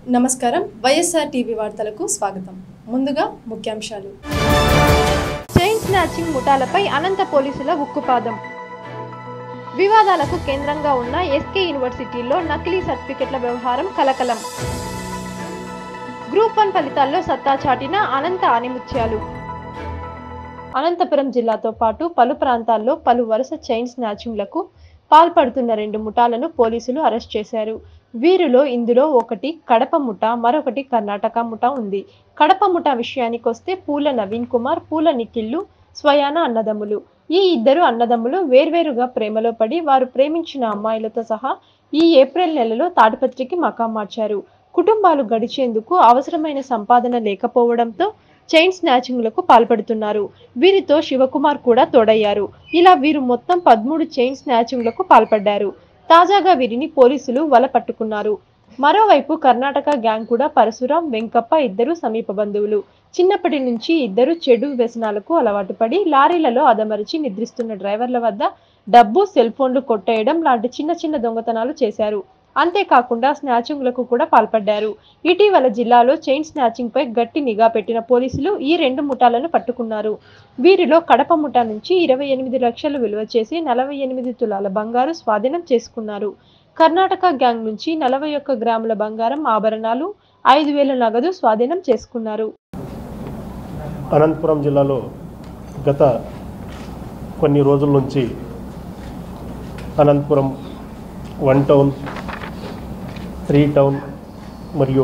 నమస్కారం టీవీ వార్తలకు స్వాగతం. ముందుగా ముఖ్యాంశాలు. చైన్ స్నాచింగ్ ముఠాలపై అనంత పోలీసుల ఉక్కుపాదం. వివాదాలకు కేంద్రంగా ఉన్న ఎస్కే యూనివర్సిటీలో నకిలీ సర్టిఫికెట్ల వ్యవహారం కలకలం. గ్రూప్ 1 ఫలితాల్లో సత్తా చాటిన అనంత ఆనిముత్యాలు. అనంతపురం జిల్లాతో పాటు పలు ప్రాంతాల్లో పలు వరుస చైన్ స్నాచింగ్లకు పాల్పడుతున్న 2 ముఠాలను పోలీసులు అరెస్ట్ చేశారు. వీరిలో ఇందులో ఒకటి కడప ముఠా, మరొకటి కర్ణాటక ముఠా ఉంది. కడప ముఠా విషయానికొస్తే పూల నవీన్ కుమార్, పూల నిఖిల్లు స్వయాన అన్నదమ్ములు. ఈ ఇద్దరు అన్నదమ్ములు వేర్వేరుగా ప్రేమలో పడి వారు ప్రేమించిన అమ్మాయిలతో సహా ఈ ఏప్రిల్ నెలలో తాడిపత్రికి మకాం మార్చారు. కుటుంబాలు గడిచేందుకు అవసరమైన సంపాదన లేకపోవడంతో చైన్ స్నాచింగ్లకు పాల్పడుతున్నారు. వీరితో శివకుమార్ కూడా తోడయ్యారు. ఇలా వీరు మొత్తం 13 చైన్ స్నాచింగ్లకు పాల్పడ్డారు. తాజాగా వీరిని పోలీసులు వల పట్టుకున్నారు. మరోవైపు కర్ణాటక గ్యాంగ్ కూడా పరశురాం, వెంకప్ప ఇద్దరు సమీప బంధువులు. చిన్నప్పటి నుంచి ఇద్దరు చెడు వ్యసనాలకు అలవాటు పడి లారీలలో అదమరిచి నిద్రిస్తున్న డ్రైవర్ల వద్ద డబ్బు, సెల్ ఫోన్లు కొట్టేయడం లాంటి చిన్న చిన్న దొంగతనాలు చేశారు. అంతేకాకుండా స్నాచింగ్లకు కూడా పాల్పడ్డారు. ఇటీవల జిల్లాలో చైన్ స్నాచింగ్ పై గట్టి నిఘా పెట్టిన పోలీసులు ఈ 2 ముఠాలను పట్టుకున్నారు. వీరిలో కడప ముఠా నుంచి 28 లక్షలు విలువ చేసి 48 తులాల బంగారు స్వాధీనం చేసుకున్నారు. కర్ణాటక గ్యాంగ్ నుంచి 41 గ్రాముల బంగారం ఆభరణాలు, 5,000 నగదు స్వాధీనం చేసుకున్నారు. అనంతపురం జిల్లాలో గత కొన్ని రోజుల నుంచి అనంతపురం 1 టౌన్, 3 టౌన్ మరియు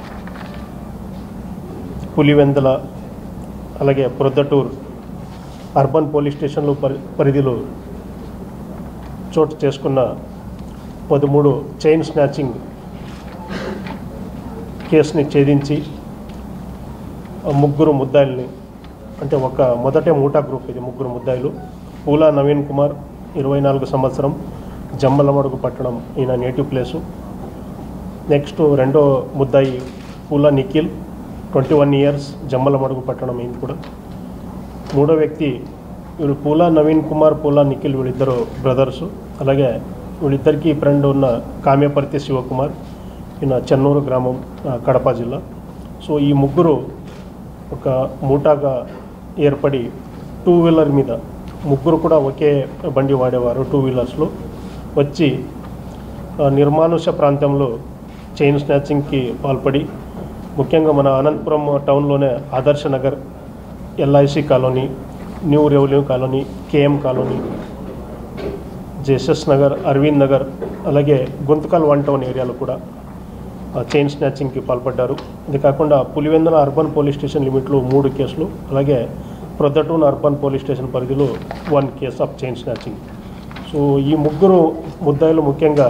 పులివెందల, అలాగే ప్రొద్దటూర్ అర్బన్ పోలీస్ స్టేషన్లు పరిధిలో చోటు చేసుకున్న 13 చైన్ స్నాచింగ్ కేసుని ఛేదించి 3 ముద్దాయిల్ని, అంటే మొదటే మూటా గ్రూప్, ఇది 3 ముద్దాయిలు. పూల నవీన్ కుమార్ 24 సంవత్సరం, జమ్మలమడుగు పట్టణం, ఈయన నేటివ్ ప్లేసు. నెక్స్ట్ రెండో ముద్దాయి పూల నిఖిల్ 21 ఇయర్స్, జమ్మలమడుగు పట్టణం, ఈయన కూడా. మూడో వ్యక్తి వీళ్ళు పూల నవీన్ కుమార్, పూల నిఖిల్, వీళ్ళిద్దరు బ్రదర్సు. అలాగే వీళ్ళిద్దరికీ ఫ్రెండ్ ఉన్న కామ్యపర్తి శివకుమార్, ఈయన చెన్నూరు గ్రామం, కడప జిల్లా. సో ఈ 3 ఒక మూటాగా ఏర్పడి 2 వీలర్ మీద, 3 కూడా ఒకే బండి వాడేవారు, 2 వీలర్స్లో వచ్చి నిర్మానుష ప్రాంతంలో చైన్ స్నాచింగ్కి పాల్పడి, ముఖ్యంగా మన అనంతపురం టౌన్లోనే Adarsh Nagar, LIC colony, new revenue colony, KM colony, Jesus Nagar, Arvind Nagar, అలాగే గుంతకల్ 1 టౌన్ ఏరియాలో కూడా చైన్ స్నాచింగ్కి పాల్పడ్డారు. ఇది కాకుండా పులివెందుల అర్బన్ పోలీస్ స్టేషన్ లిమిట్లో 3 కేసులు, అలాగే ప్రొద్దటూన్ అర్బన్ పోలీస్ స్టేషన్ పరిధిలో 1 case of chain snatching. So ఈ 3 ముద్దాయిలు ముఖ్యంగా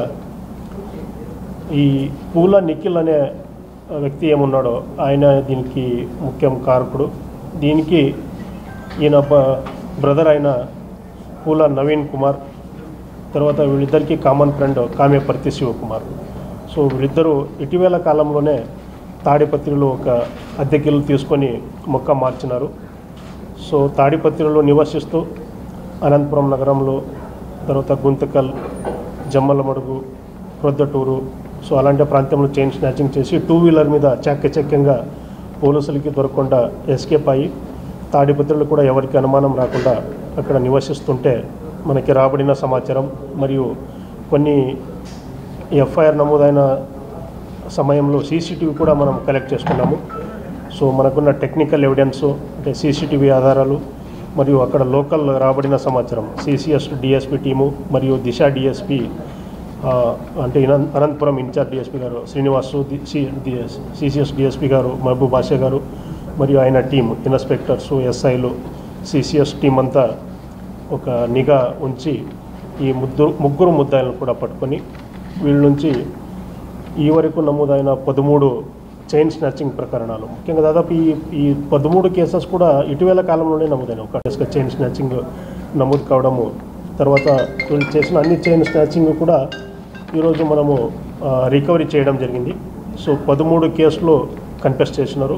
ఈ పూల నిఖిల్ అనే వ్యక్తి ఏమున్నాడో ఆయన దీనికి ముఖ్యం కారకుడు. దీనికి ఈయన బ్రదర్ అయిన పూల నవీన్ కుమార్, తర్వాత వీళ్ళిద్దరికీ common friend Kamyaparthi Shivakumar. So వీళ్ళిద్దరూ ఇటీవల కాలంలోనే తాడిపత్రిలో ఒక అద్దెకిల్లు తీసుకొని మొక్క మార్చినారు. సో తాడిపత్రిలో నివసిస్తూ అనంతపురం నగరంలో, తర్వాత గుంతకల్, జమ్మలమడుగు, ప్రొద్దటూరు, సో అలాంటి ప్రాంతంలో చైన్ స్నాచింగ్ చేసి 2 వీలర్ మీద చాకచక్యంగా పోలీసులకి దొరకకుండా ఎస్కేప్ అయ్యి తాడిపత్రులు కూడా ఎవరికి అనుమానం రాకుండా అక్కడ నివసిస్తుంటే మనకి రాబడిన సమాచారం మరియు కొన్ని FIR నమోదైన సమయంలో CCTV కూడా మనం కలెక్ట్ చేసుకున్నాము. సో మనకున్న టెక్నికల్ ఎవిడెన్స్, అంటే CCTV ఆధారాలు మరియు అక్కడ లోకల్ రాబడిన సమాచారం, CCS DSP టీము మరియు దిశ DSP, అంటే అనంతపురం ఇన్ఛార్జ్ DSP గారు శ్రీనివాసు, CCS DSP గారు మహబూబ్ బాషా గారు మరియు ఆయన టీం, ఇన్స్పెక్టర్స్, SIలు, CCS టీం అంతా ఒక నిఘా ఉంచి ఈ 3 ముద్దాయిలను కూడా పట్టుకొని వీళ్ళ నుంచి ఈ వరకు నమోదైన 13 చైన్ స్నాచింగ్ ప్రకరణాలు, ముఖ్యంగా దాదాపు ఈ 13 కేసెస్ కూడా ఇటీవల కాలంలోనే నమోదైన ఒక చైన్ స్నాచింగ్ నమోదు కావడము. తర్వాత వీళ్ళు చేసిన అన్ని చైన్ స్నాచింగ్ కూడా ఈరోజు మనము రికవరీ చేయడం జరిగింది. సో 13 కేసులు కన్ఫెస్ చేసినారు.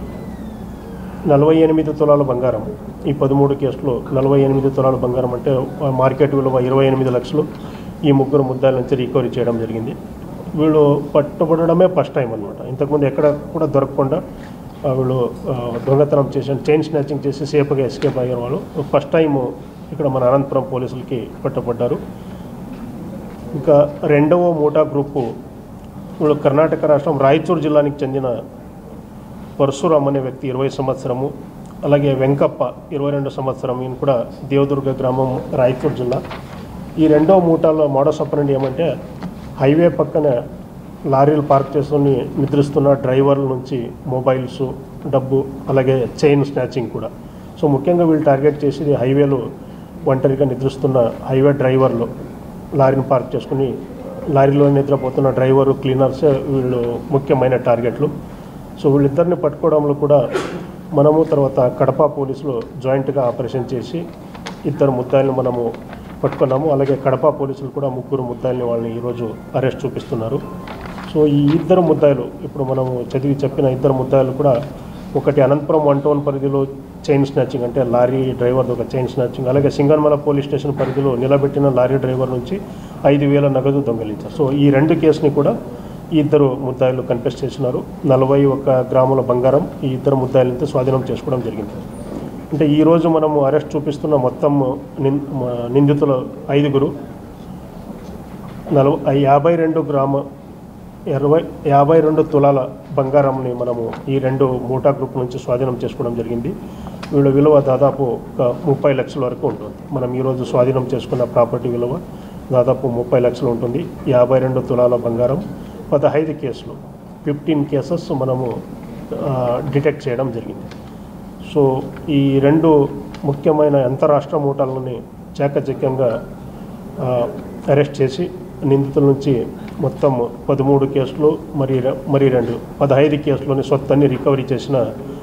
48 తులాల బంగారం, ఈ 13 కేసులో 48 తులాల బంగారం అంటే మార్కెట్ విలువ 28 లక్షలు ఈ 3 ముద్దాయిల నుంచి రికవరీ చేయడం జరిగింది. వీళ్ళు పట్టుబడడమే ఫస్ట్ టైం అనమాట. ఇంతకుముందు ఎక్కడ కూడా దొరకకుండా వీళ్ళు దొంగతనం చేసి చైన్ స్నాచింగ్ చేసి సేఫ్గా ఎస్కేప్ అయ్యే వాళ్ళు ఫస్ట్ టైం ఇక్కడ మన అనంతపురం పోలీసులకి పట్టబడ్డారు. ఇంకా రెండవ మూటా గ్రూపు వీళ్ళు కర్ణాటక రాష్ట్రం రాయచూరు జిల్లానికి చెందిన పరశురామ్ అనే వ్యక్తి 20 సంవత్సరము, అలాగే వెంకప్ప 22 సంవత్సరం, ఈయన కూడా దేవదుర్గ గ్రామం రాయచూరు జిల్లా. ఈ రెండవ మూటాలో మోడస్ ఆపరెండి ఏమంటే హైవే పక్కన లారీలు పార్క్ చేసుకుని నిద్రిస్తున్న డ్రైవర్ల నుంచి మొబైల్స్, డబ్బు, అలాగే చైన్ స్నాచింగ్ కూడా. సో ముఖ్యంగా వీళ్ళు టార్గెట్ చేసేది హైవేలో ఒంటరిగా నిద్రిస్తున్న హైవే డ్రైవర్లు, లారీని పార్క్ చేసుకుని లారీలో నిద్రపోతున్న డ్రైవరు, క్లీనర్స్ వీళ్ళు ముఖ్యమైన టార్గెట్లు. సో వీళ్ళిద్దరిని పట్టుకోవడంలో కూడా మనము తర్వాత కడప పోలీసులు జాయింట్గా ఆపరేషన్ చేసి 2 ముద్దాయిలను మనము పట్టుకున్నాము. అలాగే కడప పోలీసులు కూడా 3 ముద్దాయిల్ని వాళ్ళని ఈరోజు అరెస్ట్ చూపిస్తున్నారు. సో ఈ 2 ముద్దాయిలు ఇప్పుడు మనము చెప్పిన 2 ముద్దాయిలు కూడా ఒకటి అనంతపురం 1 టౌన్ పరిధిలో చైన్ స్నాచింగ్ అంటే లారీ డ్రైవర్ది ఒక చైన్ స్నాచింగ్, అలాగే సింగన్మల పోలీస్ స్టేషన్ పరిధిలో నిలబెట్టిన లారీ డ్రైవర్ నుంచి 5,000 నగదు దొంగిలించారు. సో ఈ 2 కేసుని కూడా ఈ 2 ముద్దాయిలు కన్ఫెస్ చేసినారు. 41 గ్రాముల బంగారం ఈ 2 ముద్దాయిలతో స్వాధీనం చేసుకోవడం జరిగింది. అంటే ఈరోజు మనము అరెస్ట్ చూపిస్తున్న మొత్తం నిందితులు 5 52 తులాల బంగారంని మనము ఈ 2 మూటా గ్రూప్ నుంచి స్వాధీనం చేసుకోవడం జరిగింది. వీళ్ళ విలువ దాదాపు 30 లక్షల వరకు ఉంటుంది. మనం ఈరోజు స్వాధీనం చేసుకున్న ప్రాపర్టీ విలువ దాదాపు 30 లక్షలు ఉంటుంది. 52 తులాల బంగారం, 15 కేసులు, 15 కేసెస్ మనము డిటెక్ట్ చేయడం జరిగింది. సో ఈ 2 ముఖ్యమైన అంతరాష్ట్ర మూటాలని చాకచక్యంగా అరెస్ట్ చేసి నిందితుల నుంచి మొత్తం 13 కేసులు మరి 15 కేసులోని సొత్తాన్ని రికవరీ చేసిన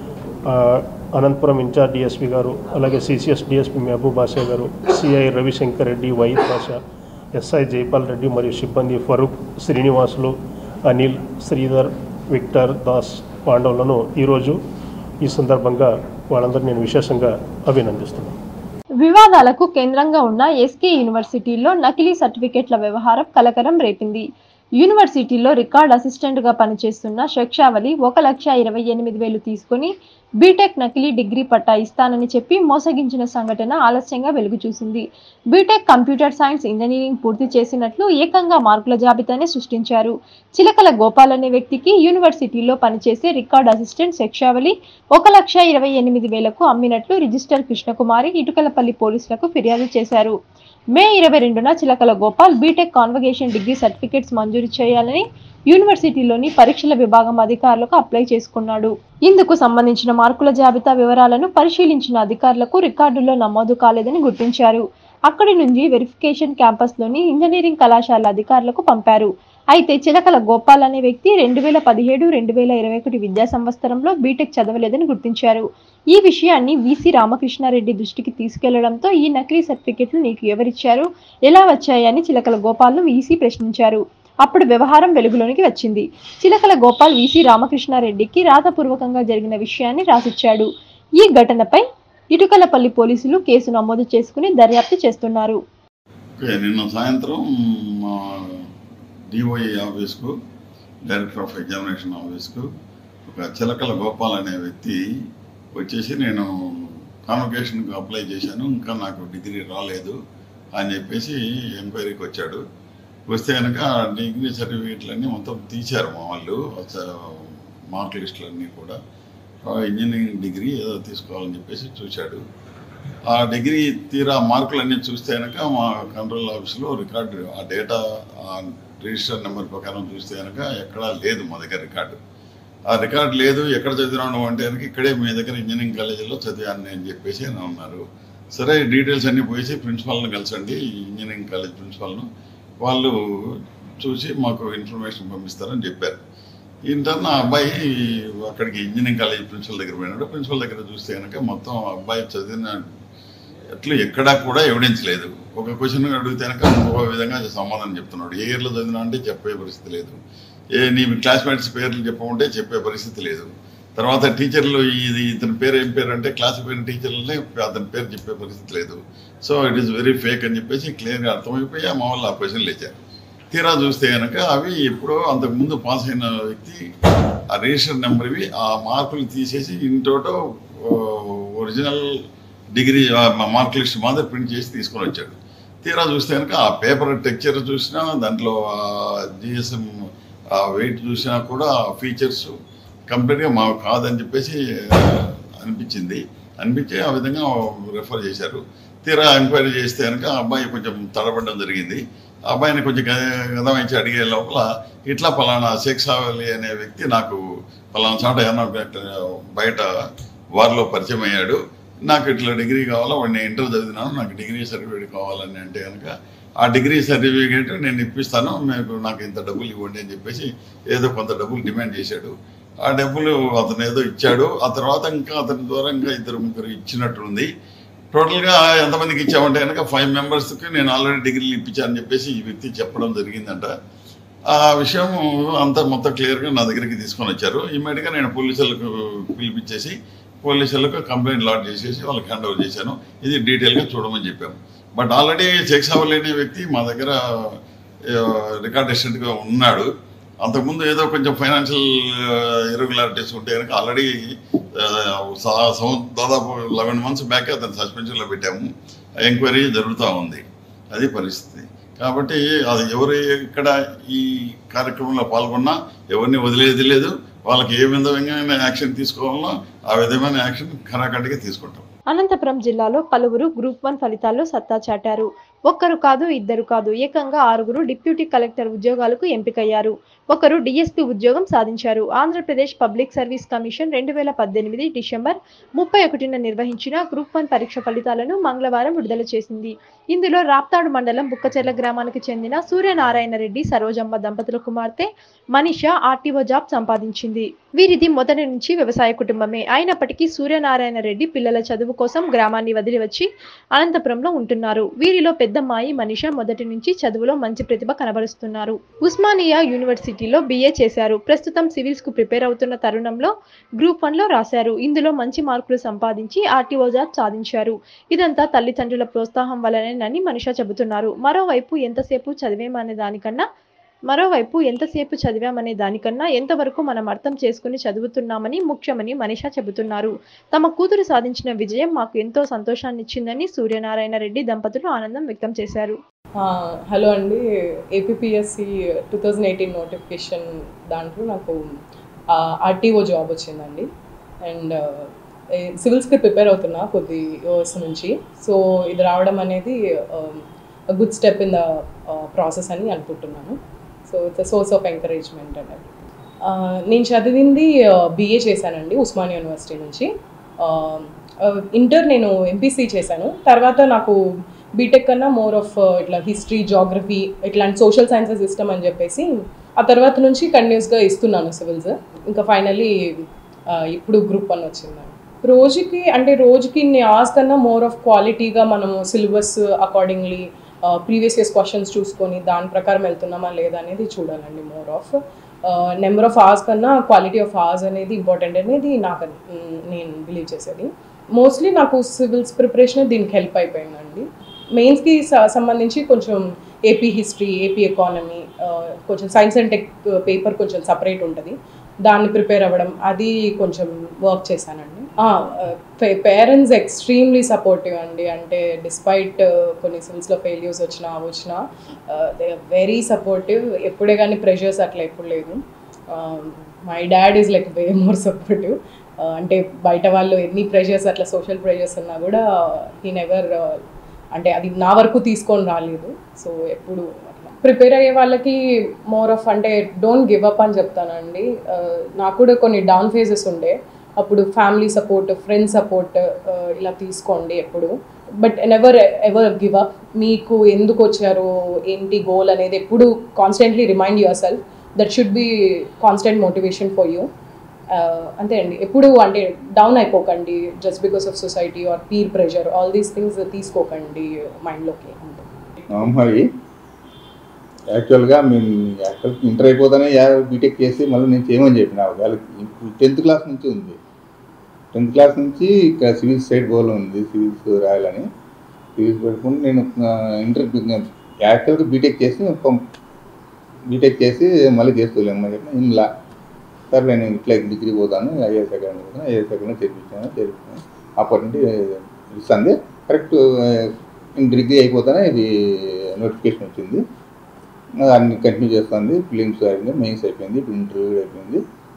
అనంతపురం ఇన్ఛార్జ్ డిఎస్పీ గారు, అలాగే సిసిఎస్ డిఎస్పీ మహబూబ్ బాషా గారు, సిఐ రవిశంకర్ రెడ్డి, వైద్ బాషా, ఎస్ఐ జైపాల్ రెడ్డి మరియు సిబ్బంది ఫరూక్, శ్రీనివాసులు, అనిల్, శ్రీధర్, విక్టర్, దాస్, పాండవులను ఈరోజు ఈ సందర్భంగా వాళ్ళందరూ నేను విశేషంగా అభినందిస్తున్నాను. వివాదాలకు కేంద్రంగా ఉన్న ఎస్కే యూనివర్సిటీలో నకిలీ సర్టిఫికెట్ల వ్యవహారం కలకలం రేపింది. యూనివర్సిటీలో రికార్డ్ అసిస్టెంట్గా పనిచేస్తున్న శక్షావళి 1,28,000 తీసుకుని బీటెక్ నకిలీ డిగ్రీ పట్టా ఇస్తానని చెప్పి మోసగించిన సంఘటన ఆలస్యంగా వెలుగు చూసింది. బీటెక్ కంప్యూటర్ సైన్స్ ఇంజనీరింగ్ పూర్తి చేసినట్లు ఏకంగా మార్కుల జాబితానే సృష్టించారు. చిలకల గోపాల్ అనే వ్యక్తికి యూనివర్సిటీలో పనిచేసే రికార్డ్ అసిస్టెంట్ శక్షావళి 1,28,000కు అమ్మినట్లు రిజిస్టర్ కృష్ణకుమారి ఇటుకలపల్లి పోలీసులకు ఫిర్యాదు చేశారు. మే 22న Chilakala Gopal B Tech convocation degree certificates మంజూరు చేయాలని యూనివర్సిటీలోని పరీక్షల విభాగం అధికారులకు అప్లై చేసుకున్నాడు. ఇందుకు సంబంధించిన మార్కుల జాబితా వివరాలను పరిశీలించిన అధికారులకు రికార్డుల్లో నమోదు కాలేదని గుర్తించారు. అక్కడి నుంచి వెరిఫికేషన్ క్యాంపస్లోని ఇంజనీరింగ్ కళాశాల అధికారులకు పంపారు. అయితే చిలకల గోపాల్ అనే వ్యక్తి 2017-2021 విద్యా సంవత్సరంలో బీటెక్ చదవలేదని గుర్తించారు. ఈ విషయాన్ని వీసీ రామకృష్ణారెడ్డి దృష్టికి తీసుకెళ్లడంతో ఈ నకిలీ సర్టిఫికెట్లు నీకు ఎవరిచ్చారు, ఎలా వచ్చాయని చిలకల గోపాల్ను వీసీ ప్రశ్నించారు. అప్పుడు వ్యవహారం వెలుగులోనికి వచ్చింది. చిలకల గోపాల్ వీసీ రామకృష్ణారెడ్డికి రాతపూర్వకంగా జరిగిన విషయాన్ని రాసిచ్చాడు. ఈ ఘటనపై ఇటుకలపల్లి పోలీసులు కేసు నమోదు చేసుకుని దర్యాప్తు చేస్తున్నారు. నిన్న సాయంత్రం డిఓఏ ఆఫీస్కు, డైరెక్టర్ ఆఫ్ ఎగ్జామినేషన్ ఆఫీస్కు ఒక చిలకల గోపాల్ అనే వ్యక్తి వచ్చేసి నేను కాన్వకేషన్కి అప్లై చేశాను, ఇంకా నాకు డిగ్రీ రాలేదు అని చెప్పేసి ఎంక్వైరీకి వచ్చాడు. వస్తే కనుక డిగ్రీ సర్టిఫికేట్లన్నీ మొత్తం తీశారు మా వాళ్ళు, మార్క్ లిస్టులన్నీ కూడా. ఇంజనీరింగ్ డిగ్రీ ఏదో తీసుకోవాలని చెప్పేసి చూశాడు. ఆ డిగ్రీ తీరా మార్కులన్నీ చూస్తే కనుక మా కంట్రోల్ ఆఫీస్లో రికార్డు, ఆ డేటా, ఆ రిజిస్టర్ నెంబర్ ప్రకారం చూస్తే కనుక ఎక్కడా లేదు మా దగ్గర రికార్డు. ఆ రికార్డు లేదు, ఎక్కడ చదివినాను అంటే కనుక ఇక్కడే మీ దగ్గర ఇంజనీరింగ్ కాలేజీలో చదివాను అని చెప్పేసి అని అన్నారు. సరే డీటెయిల్స్ అన్నీ పోసి ప్రిన్సిపాల్ని కలిసండి, ఇంజనీరింగ్ కాలేజ్ ప్రిన్సిపాల్ను, వాళ్ళు చూసి మాకు ఇన్ఫర్మేషన్ పంపిస్తారని చెప్పారు. ఇంటర్న అబ్బాయి అక్కడికి ఇంజనీరింగ్ కాలేజ్ ప్రిన్సిపల్ దగ్గర పోయినాడు. ప్రిన్సిపల్ దగ్గర చూస్తే కనుక మొత్తం అబ్బాయి చదివిన అట్లా ఎక్కడా కూడా ఎవిడెన్స్ లేదు. ఒక క్వశ్చన్ అడిగితే కనుక ఇంకొక విధంగా సమాధానం చెప్తున్నాడు. ఏ ఇయర్లో చదివినా అంటే చెప్పే పరిస్థితి లేదు. నీ క్లాస్మేట్స్ పేర్లు చెప్పమంటే చెప్పే పరిస్థితి లేదు. తర్వాత టీచర్లు ఇతని పేరు ఏం పేరు అంటే క్లాస్ పోయిన టీచర్లనే అతని పేరు చెప్పే పరిస్థితి లేదు. So it is very fake అని చెప్పేసి క్లియర్గా అర్థమైపోయి మా వాళ్ళు ఆ క్వశ్చన్లు ఇచ్చారు. తీరా చూస్తే కనుక అవి ఎప్పుడో అంతకుముందు పాస్ అయిన వ్యక్తి ఆ రిజిస్టర్ నెంబర్ ఇవి ఆ మార్కులు తీసేసి ఇంటోటో ఒరిజినల్ డిగ్రీ మార్క్ లిస్ట్ మాత్రం ప్రింట్ చేసి తీసుకొని వచ్చాడు. తీరా చూస్తే కనుక ఆ పేపర్ టెక్చర్ చూసినా, దాంట్లో జిఎస్ఎం వెయిట్ చూసినా కూడా ఫీచర్స్ కంప్లీట్గా మాకు కాదని చెప్పేసి అనిపించి ఆ విధంగా రెఫర్ చేశారు. తీరా ఎంక్వైరీ చేస్తే కనుక అబ్బాయి కొంచెం తడబడడం జరిగింది. ఆ అబ్బాయిని కొంచెం గదమించి అడిగే లోపల ఇట్లా పలానా షేక్ సావలి అనే వ్యక్తి నాకు పలానా చోట ఏమన్నా బయట వారిలో పరిచయం అయ్యాడు, నాకు ఇట్లా డిగ్రీ కావాలా, వాడిని ఇంటర్ చదివినాను, నాకు డిగ్రీ సర్టిఫికేట్ కావాలని అంటే కనుక ఆ డిగ్రీ సర్టిఫికేట్ నేను ఇప్పిస్తాను, నాకు ఇంత డబ్బులు ఇవ్వండి అని చెప్పేసి ఏదో కొంత డబ్బులు డిమాండ్ చేశాడు. ఆ డబ్బులు అతను ఏదో ఇచ్చాడు. ఆ తర్వాత ఇంకా అతని ద్వారా ఇంకా 2-3 ఇచ్చినట్టుంది. టోటల్గా ఎంతమందికి ఇచ్చామంటే కనుక 5 మెంబర్స్కి నేను ఆల్రెడీ డిగ్రీలు ఇప్పించానని చెప్పేసి ఈ వ్యక్తి చెప్పడం జరిగిందంట. ఆ విషయం అంతా మొత్తం క్లియర్గా నా దగ్గరికి తీసుకొని వచ్చారు. ఇమ్మీడియట్గా నేను పోలీసులకు పిలిపించేసి పోలీసులకు కంప్లైంట్ లాడ్జ్ చేసేసి వాళ్ళకి హ్యాండ్ ఓవర్ చేశాను. ఇది డీటెయిల్గా చూడమని చెప్పాము. బట్ ఆల్రెడీ షేక్ సావలి అనే వ్యక్తి మా దగ్గర రికార్డ్ అసిస్టెంట్గా ఉన్నాడు. అంతకుముందు ఏదో కొంచెం ఫైనాన్షియల్ ఇర్రెగ్యులారిటీస్ ఉంటే కనుక ఆల్రెడీ దాదాపు 11 months బ్యాక్ అతను సస్పెన్షన్లో పెట్టాము. ఎంక్వైరీ జరుగుతూ ఉంది. అది పరిస్థితి. కాబట్టి అది ఎవరు ఇక్కడ ఈ కార్యక్రమంలో పాల్గొన్నా ఎవరిని వదిలేది లేదు. వాళ్ళకి ఏ విధమైన యాక్షన్ తీసుకోవాలో ఆ విధమైన యాక్షన్ ఖరాఖండిగా తీసుకుంటాం. అనంతపురం జిల్లాలో పలువురు గ్రూప్ 1 ఫలితాల్లో సత్తా చాటారు. ఒక్కరు కాదు, ఇద్దరు కాదు, ఏకంగా 6గురు డిప్యూటీ కలెక్టర్ ఉద్యోగాలకు ఎంపికయ్యారు. ఒకరు డీఎస్పీ ఉద్యోగం సాధించారు. Andhra Pradesh public service commission 2018 December 31న నిర్వహించిన గ్రూప్ 1 పరీక్ష ఫలితాలను మంగళవారం విడుదల చేసింది. ఇందులో రాప్తాడు మండలం బుక్కచెర్ల గ్రామానికి చెందిన సూర్యనారాయణ రెడ్డి సరోజమ్మ దంపతుల కుమార్తె మనిష ఆర్టీఓ జాబ్ సంపాదించింది. వీరిది మొదటి నుంచి వ్యవసాయ కుటుంబమే. అయినప్పటికీ సూర్యనారాయణ రెడ్డి పిల్లల చదువు కోసం గ్రామాన్ని వదిలి వచ్చి అనంతపురంలో ఉంటున్నారు. వీరిలో పెద్దమ్మాయి మనిష మొదటి నుంచి చదువులో మంచి ప్రతిభ కనబరుస్తున్నారు. ఉస్మానియా యూనివర్సిటీలో BA చేశారు. ప్రస్తుతం సివిల్స్ కు ప్రిపేర్ అవుతున్న తరుణంలో గ్రూప్ 1లో రాశారు. ఇందులో మంచి మార్కులు సంపాదించి ఆర్టీఓ జాబ్ సాధించారు. ఇదంతా తల్లిదండ్రుల ప్రోత్సాహం వల్లనేనని మనిష చెబుతున్నారు. మరోవైపు ఎంతసేపు చదివామనే దానికన్నా ఎంతవరకు మనం అర్థం చేసుకుని చదువుతున్నామని ముఖ్యమని మనిష చెబుతున్నారు. తమ కూతురు సాధించిన విజయం మాకు ఎంతో సంతోషాన్నిచ్చిందని సూర్యనారాయణ రెడ్డి దంపతులు ఆనందం వ్యక్తం చేశారు. హలో అండి, ఏపీపీఎస్సి 2018 నోటిఫికేషన్ దాంట్లో నాకు ఆర్టీఓ జాబ్ వచ్చిందండి. అండ్ సివిల్స్కి ప్రిపేర్ అవుతున్నా కొద్ది ఇయర్స్ నుంచి. సో ఇది రావడం అనేది good step in the process అని అనుకుంటున్నాను. So it's a source of encouragement అనేది. నేను చదివింది BA చేశానండి ఉస్మానియా యూనివర్సిటీ నుంచి. ఇంటర్ నేను MPC చేశాను. తర్వాత నాకు బీటెక్ కన్నా మోర్ ఆఫ్ ఇట్లా హిస్టరీ, జాగ్రఫీ ఇట్లాంటి సోషల్ సైన్సెస్ ఇష్టం అని చెప్పేసి ఆ తర్వాత నుంచి కంటిన్యూస్గా ఇస్తున్నాను సివిల్స్. ఇంకా ఫైనల్లీ ఇప్పుడు గ్రూప్ 1 వచ్చిందండి. రోజుకి అవర్స్ కన్నా మోర్ ఆఫ్ క్వాలిటీగా మనము syllabus accordingly previous years questions చూసుకొని దాని ప్రకారం వెళ్తున్నామా లేదా అనేది చూడాలండి. More of number of hours కన్నా క్వాలిటీ ఆఫ్ అవర్స్ అనేది ఇంపార్టెంట్ అనేది నేను బిలీవ్ చేసేది. మోస్ట్లీ నాకు సివిల్స్ ప్రిపరేషన్ దీనికి హెల్ప్ అయిపోయిందండి. మెయిన్స్కి సంబంధించి కొంచెం ఏపీ హిస్టరీ, ఏపీ ఎకానమీ, కొంచెం సైన్స్ అండ్ టెక్ పేపర్ కొంచెం సపరేట్ ఉంటుంది. దాన్ని ప్రిపేర్ అవ్వడం అది కొంచెం వర్క్ చేశానండి. పేరెంట్స్ ఎక్స్ట్రీమ్లీ సపోర్టివ్ అండి. అంటే డిస్పైట్ కొన్ని సివిల్స్లో ఫెయిల్యూర్స్ వచ్చినా దే ఆర్ వెరీ సపోర్టివ్. ఎప్పుడే కానీ ప్రెషర్స్ అట్లా ఎప్పుడు లేదు. My dad is like way more supportive. అంటే బయట వాళ్ళు ఎన్ని ప్రెషర్స్ అట్లా సోషల్ ప్రెషర్స్ ఉన్నా కూడా హీ నెవర్ అంటే అది నా వరకు తీసుకొని రాలేదు. సో ఎప్పుడు అట్లా ప్రిపేర్ అయ్యే వాళ్ళకి మోర్ ఆఫ్ అంటే డోంట్ గివ్ అప్ అని చెప్తానండి. నాకు కూడా కొన్ని డౌన్ ఫేజెస్ ఉండే. అప్పుడు ఫ్యామిలీ సపోర్ట్, ఫ్రెండ్ సపోర్ట్ ఇలా తీసుకోండి ఎప్పుడు. But ever give up. మీకు ఎందుకు వచ్చారో ఏంటి గోల్ అనేది ఎప్పుడు constantly remind yourself. That should be constant motivation for you. అంతే అండి. ఎప్పుడు అంటే డౌన్ అయిపోకండి just because of society or peer pressure, all these things తీసుకోకండి మైండ్లోకి. అంతే. యాక్చువల్గా ఇంటర్ అయిపోతానే బీటెక్ చేసి మళ్ళీ నేను చేయమని చెప్పిన వాళ్ళకి. 10th క్లాస్ నుంచి ఉంది. 10th క్లాస్ నుంచి ఇక్కడ సివిల్స్ సైడ్ గోల్ ఉంది, సివిల్స్ రాయాలని. సివిల్స్ పెట్టుకుని నేను ఇంటర్ యాక్చువల్గా బీటెక్ చేసి బీటెక్ చేసి మళ్ళీ చేసుకోలేము చెప్పిన ఇంట్లో సార్ నేను ఇట్లా డిగ్రీ పోతాను ఐఏఎస్ అకాడమీ పోతాను ఐఏఎస్ అకాడమీ చేర్పించాను అప్పటి నుండి ఇస్తుంది కరెక్ట్ డిగ్రీ అయిపోతానే ఇది నోటిఫికేషన్ వచ్చింది అన్ని కంటిన్యూ చేస్తుంది ఫిలిమ్స్ అయిపోయింది మెయిన్స్ అయిపోయింది ఇప్పుడు ఇంటర్వ్యూ అయిపోయింది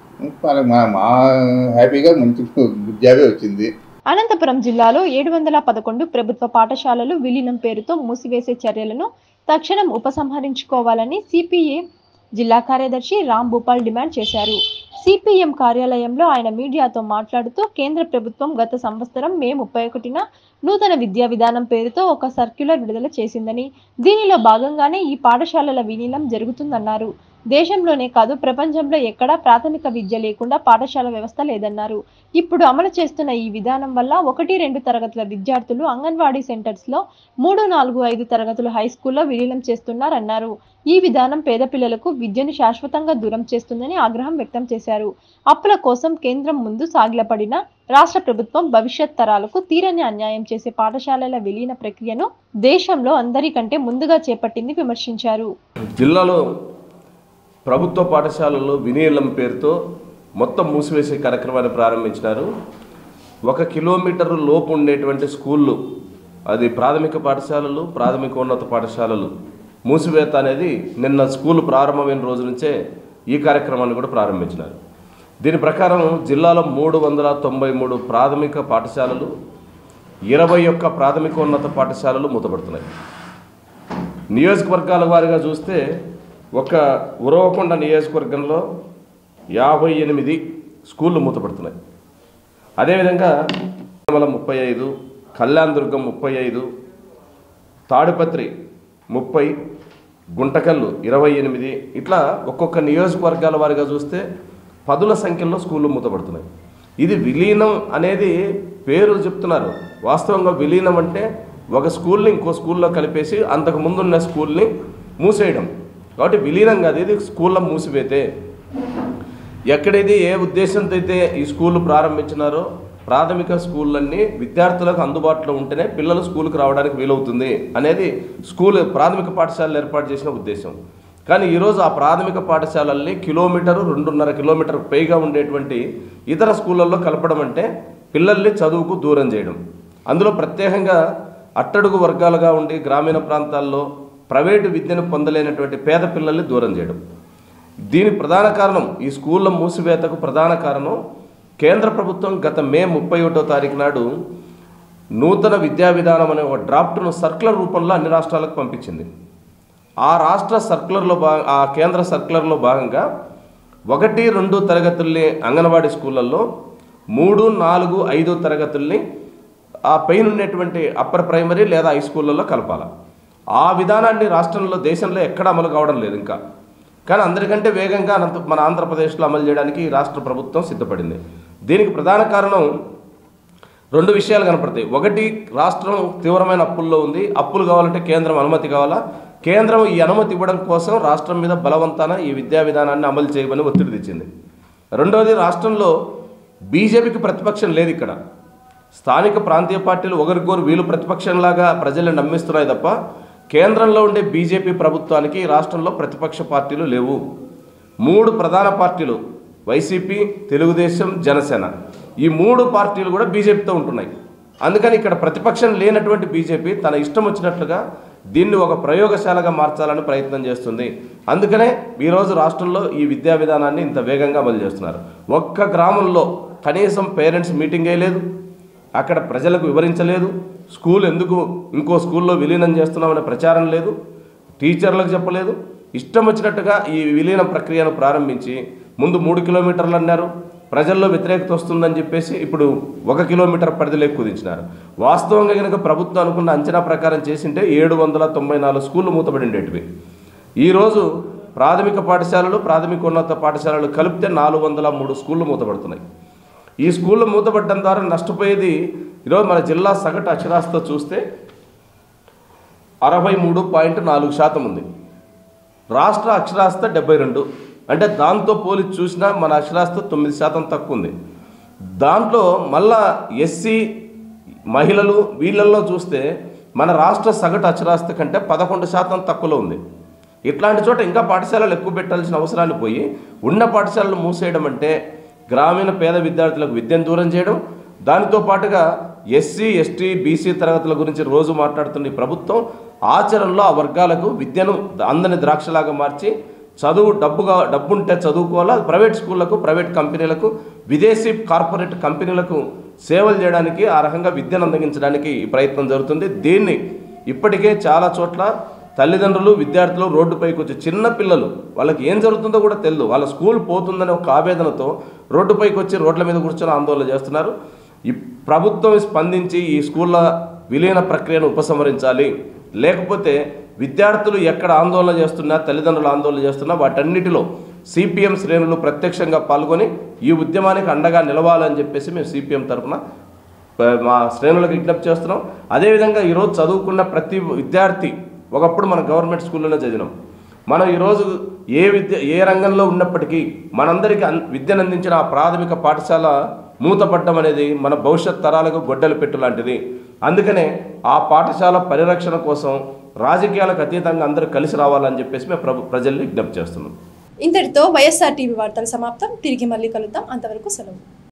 మా హ్యాపీగా మంచి గుడ్ జాబే వచ్చింది. అనంతపురం జిల్లాలో 711 ప్రభుత్వ పాఠశాలలు విలీనం పేరుతో మూసివేసే చర్యలను తక్షణం ఉపసంహరించుకోవాలని సిపిఐ జిల్లా కార్యదర్శి రామ్ భూపాల్ డిమాండ్ చేశారు. సిపిఎం కార్యాలయంలో ఆయన మీడియాతో మాట్లాడుతూ కేంద్ర ప్రభుత్వం గత సంవత్సరం మే 31న నూతన విద్యా విధానం పేరుతో ఒక సర్క్యులర్ విడుదల చేసిందని, దీనిలో భాగంగానే ఈ పాఠశాలల విలీనం జరుగుతుందన్నారు. దేశంలోనే కాదు ప్రపంచంలో ఎక్కడా ప్రాథమిక విద్య లేకుండా పాఠశాల వ్యవస్థ లేదన్నారు. ఇప్పుడు అమలు చేస్తున్న ఈ విధానం వల్ల 1-2 తరగతుల విద్యార్థులు అంగన్వాడీ సెంటర్స్ లో 3-4-5 తరగతులు హై స్కూల్లో విలీనం చేస్తున్నారన్నారు. ఈ విధానం పేద పిల్లలకు విద్యను శాశ్వతంగా దూరం చేస్తుందని ఆగ్రహం వ్యక్తం చేశారు. అప్పుల కోసం కేంద్రం ముందు సాగిలపడిన రాష్ట్ర ప్రభుత్వం భవిష్యత్ తరాలకు తీరని అన్యాయం చేసే పాఠశాలల విలీన ప్రక్రియను దేశంలో అందరికంటే ముందుగా చేపట్టింది విమర్శించారు. జిల్లాలో ప్రభుత్వ పాఠశాలలు విలీనం పేరుతో మొత్తం మూసివేసే కార్యక్రమాన్ని ప్రారంభించినారు. 1 కిలోమీటర్ లోపు ఉండేటువంటి స్కూళ్ళు, అది ప్రాథమిక పాఠశాలలు, ప్రాథమికోన్నత పాఠశాలలు మూసివేత అనేది నిన్న స్కూల్ ప్రారంభమైన రోజు నుంచే ఈ కార్యక్రమాన్ని కూడా ప్రారంభించినారు. దీని ప్రకారం జిల్లాలో 393 ప్రాథమిక పాఠశాలలు, 21 ప్రాథమికోన్నత పాఠశాలలు మూతపడుతున్నాయి. నియోజకవర్గాల వారీగా చూస్తే ఒక ఉరవకొండ నియోజకవర్గంలో 58 స్కూళ్ళు మూతపడుతున్నాయి. అదేవిధంగా 35, కళ్యాణదుర్గం 35, తాడిపత్రి 30, గుంటకల్లు 28, ఇట్లా ఒక్కొక్క నియోజకవర్గాల వారిగా చూస్తే 10ల సంఖ్యలో స్కూళ్ళు మూతపడుతున్నాయి. ఇది విలీనం అనేది పేరు చెప్తున్నారు. వాస్తవంగా విలీనం అంటే ఒక స్కూల్ని ఇంకో స్కూల్లో కలిపేసి అంతకు ముందున్న స్కూల్ని మూసేయడం. కాబట్టి విలీనం కాదు, ఇది స్కూళ్ళ మూసివేతే. ఎక్కడైతే ఏ ఉద్దేశంతో అయితే ఈ స్కూళ్ళు ప్రారంభించినారో ప్రాథమిక స్కూళ్ళన్నీ విద్యార్థులకు అందుబాటులో ఉంటేనే పిల్లలు స్కూల్కి రావడానికి వీలవుతుంది అనేది ప్రాథమిక పాఠశాలలు ఏర్పాటు చేసిన ఉద్దేశం. కానీ ఈరోజు ఆ ప్రాథమిక పాఠశాలల్ని 1-2.5 కిలోమీటర్ పైగా ఉండేటువంటి ఇతర స్కూళ్ళల్లో కలపడం అంటే పిల్లల్ని చదువుకు దూరం చేయడం. అందులో ప్రత్యేకంగా అట్టడుగు వర్గాలుగా ఉండి గ్రామీణ ప్రాంతాల్లో ప్రైవేటు విద్యను పొందలేనటువంటి పేద పిల్లల్ని దూరం చేయడం. దీని ప్రధాన కారణం, ఈ స్కూళ్ళ మూసివేతకు ప్రధాన కారణం కేంద్ర ప్రభుత్వం గత మే 31వ తారీఖు నాడు నూతన విద్యా విధానం అనే ఒక డ్రాఫ్ట్ను సర్క్యులర్ రూపంలో అన్ని రాష్ట్రాలకు పంపించింది. ఆ రాష్ట్ర సర్క్యులర్లో ఆ కేంద్ర సర్క్యులర్లో భాగంగా 1-2 తరగతుల్ని అంగన్వాడీ స్కూళ్ళల్లో, 3-4-5 తరగతుల్ని ఆ పైన ఉన్నటువంటి అప్పర్ ప్రైమరీ లేదా హై స్కూళ్ళల్లో కలపాలి. ఆ విధానాన్ని రాష్ట్రంలో దేశంలో ఎక్కడ అమలు కావడం లేదు ఇంకా. కానీ అందరికంటే వేగంగా మన ఆంధ్రప్రదేశ్లో అమలు చేయడానికి రాష్ట్ర ప్రభుత్వం సిద్ధపడింది. దీనికి ప్రధాన కారణం 2 విషయాలు కనపడతాయి. ఒకటి, రాష్ట్రం తీవ్రమైన అప్పుల్లో ఉంది. అప్పులు కావాలంటే కేంద్రం అనుమతి కావాలా. కేంద్రం ఈ అనుమతి ఇవ్వడం కోసం రాష్ట్రం మీద బలవంతాన ఈ విద్యా విధానాన్ని అమలు చేయమని ఒత్తిడి తెచ్చింది. రెండవది, రాష్ట్రంలో బీజేపీకి ప్రతిపక్షం లేదు. ఇక్కడ స్థానిక ప్రాంతీయ పార్టీలు ఒకరికొరు వీళ్ళు ప్రతిపక్షంలాగా ప్రజల్ని నమ్మిస్తున్నాయి తప్ప కేంద్రంలో ఉండే బీజేపీ ప్రభుత్వానికి రాష్ట్రంలో ప్రతిపక్ష పార్టీలు లేవు. 3 ప్రధాన పార్టీలు వైసీపీ, తెలుగుదేశం, జనసేన, ఈ 3 పార్టీలు కూడా బీజేపీతో ఉంటున్నాయి. అందుకని ఇక్కడ ప్రతిపక్షం లేనటువంటి బీజేపీ తన ఇష్టం వచ్చినట్లుగా దీన్ని ఒక ప్రయోగశాలగా మార్చాలని ప్రయత్నం చేస్తుంది. అందుకనే ఈరోజు రాష్ట్రంలో ఈ విద్యా విధానాన్ని ఇంత వేగంగా అమలు చేస్తున్నారు. ఒక్క గ్రామంలో కనీసం పేరెంట్స్ మీటింగే లేదు, అక్కడ ప్రజలకు వివరించలేదు, స్కూల్ ఎందుకు ఇంకో స్కూల్లో విలీనం చేస్తున్నామనే ప్రచారం లేదు, టీచర్లకు చెప్పలేదు. ఇష్టం వచ్చినట్టుగా ఈ విలీన ప్రక్రియను ప్రారంభించి ముందు 3 కిలోమీటర్లు అన్నారు, ప్రజల్లో వ్యతిరేకత వస్తుందని చెప్పేసి ఇప్పుడు 1 కిలోమీటర్ పరిధిలోకి కుదించినారు. వాస్తవంగా కనుక ప్రభుత్వం అనుకున్న అంచనా ప్రకారం చేసింటే 794 స్కూళ్ళు మూతపడి ఉండేటివి. ఈరోజు ప్రాథమిక పాఠశాలలు, ప్రాథమికోన్నత పాఠశాలలు కలిపితే 403 స్కూళ్ళు మూతపడుతున్నాయి. ఈ స్కూళ్ళు మూతపడడం ద్వారా నష్టపోయేది ఈరోజు మన జిల్లా సగటు అక్షరాస్యత చూస్తే 63.4% ఉంది. రాష్ట్ర అక్షరాస్యత 72, అంటే దాంతో పోలిచి చూసినా మన అక్షరాస్యత 9% తక్కువ ఉంది. దాంట్లో మళ్ళా ఎస్సీ మహిళలు వీళ్ళల్లో చూస్తే మన రాష్ట్ర సగటు అక్షరాస్యత కంటే 11% తక్కువలో ఉంది. ఇట్లాంటి చోట ఇంకా పాఠశాలలు ఎక్కువ పెట్టాల్సిన అవసరాన్ని పోయి ఉన్న పాఠశాలలు మూసేయడం అంటే గ్రామీణ పేద విద్యార్థులకు విద్యను దూరం చేయడం. దానితో పాటుగా ఎస్సీ ఎస్టీ బీసీ తరగతుల గురించి రోజు మాట్లాడుతున్న ఈ ప్రభుత్వం ఆచరణలో ఆ వర్గాలకు విద్యను అందని ద్రాక్షలాగా మార్చి డబ్బుంటే చదువుకోవాలా, ప్రైవేట్ స్కూళ్లకు, ప్రైవేట్ కంపెనీలకు, విదేశీ కార్పొరేట్ కంపెనీలకు సేవలు చేయడానికి, ఆ రకంగా విద్యను అందించడానికి ఈ ప్రయత్నం జరుగుతుంది. దీన్ని ఇప్పటికే చాలా చోట్ల తల్లిదండ్రులు, విద్యార్థులు రోడ్డుపైకి వచ్చి, చిన్న పిల్లలు వాళ్ళకి ఏం జరుగుతుందో కూడా తెలియదు, వాళ్ళ స్కూల్ పోతుందనే ఒక ఆవేదనతో రోడ్డుపైకి వచ్చి రోడ్ల మీద కూర్చొని ఆందోళన చేస్తున్నారు. ఈ ప్రభుత్వం స్పందించి ఈ స్కూళ్ళ విలీన ప్రక్రియను ఉపసంహరించాలి. లేకపోతే విద్యార్థులు ఎక్కడ ఆందోళన చేస్తున్నా, తల్లిదండ్రులు ఆందోళన చేస్తున్నా వాటన్నిటిలో సిపిఎం శ్రేణులు ప్రత్యక్షంగా పాల్గొని ఈ ఉద్యమానికి అండగా నిలవాలని చెప్పేసి మేము సిపిఎం తరఫున మా శ్రేణులకు విజ్ఞప్తి చేస్తున్నాం. అదేవిధంగా ఈరోజు చదువుకున్న ప్రతి విద్యార్థి ఒకప్పుడు మన గవర్నమెంట్ స్కూల్లోనే చదివినాం. మనం ఈరోజు ఏ రంగంలో ఉన్నప్పటికీ మనందరికీ విద్యను అందించిన ఆ ప్రాథమిక పాఠశాల మూతపడ్డం అనేది మన భవిష్యత్ తరాలకు గొడ్డలు పెట్టు లాంటిది. అందుకనే ఆ పాఠశాల పరిరక్షణ కోసం రాజకీయాలకు అతీతంగా అందరూ కలిసి రావాలని చెప్పేసి మేము ప్రజల్ని విజ్ఞప్తి చేస్తున్నాం. ఇంతటితో వైఎస్ఆర్ టీవీ వార్తలు సమాప్తం. తిరిగి మళ్ళీ కలుద్దాం. అంతవరకు సెలవు.